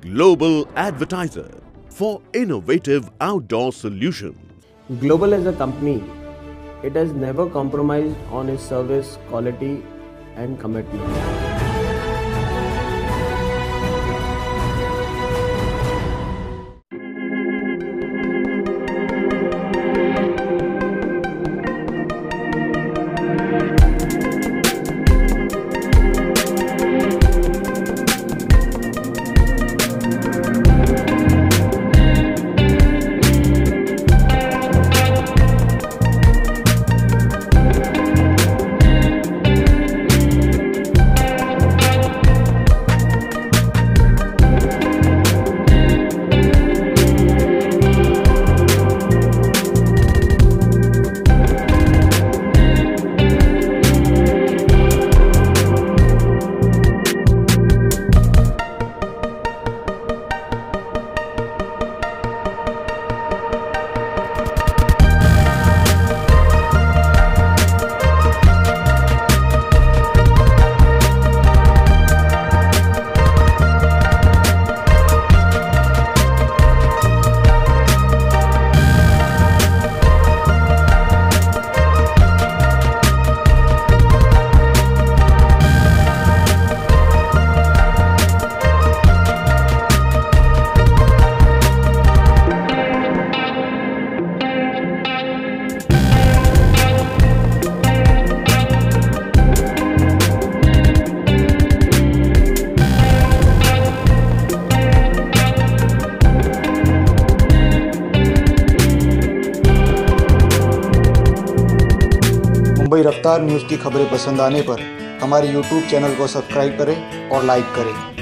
global advertiser for innovative outdoor solutions. Global as a company, it has never compromised on its service quality and commitment. Mumbai रफ्तार news की खबरें पसंद आने पर हमारे YouTube चैनल को सब्सक्राइब करें और लाइक करें।